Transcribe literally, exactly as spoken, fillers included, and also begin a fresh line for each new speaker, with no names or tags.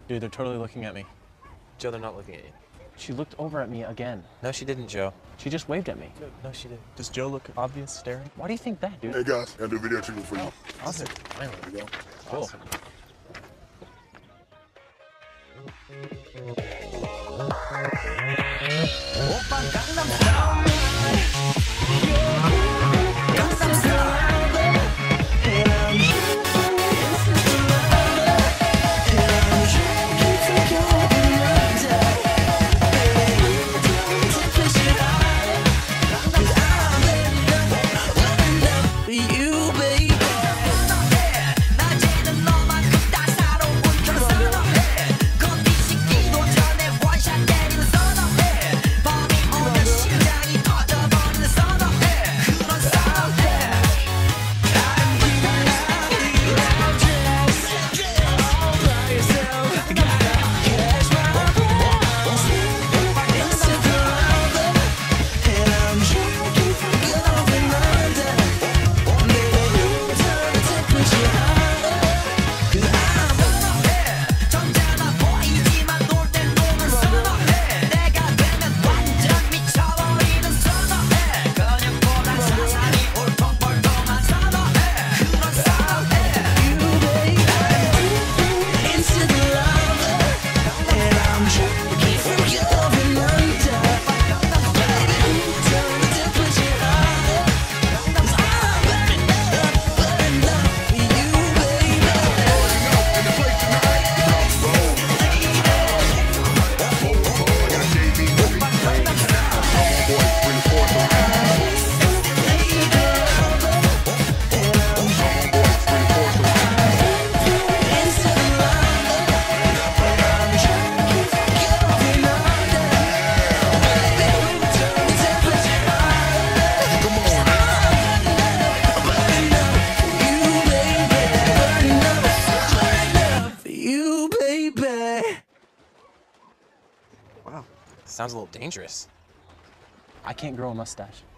Dude, they're totally looking at me.
Joe, they're not looking at you.
She looked over at me again.
No, she didn't, Joe.
She just waved at me.
No, she didn't.
Does Joe look obvious staring? Why do you think that, dude?
Hey guys, gotta do a video treatment for you.
Awesome.
Finally.
There you go.
Cool.
Awesome. Wow. Sounds a little dangerous.
I can't grow a mustache.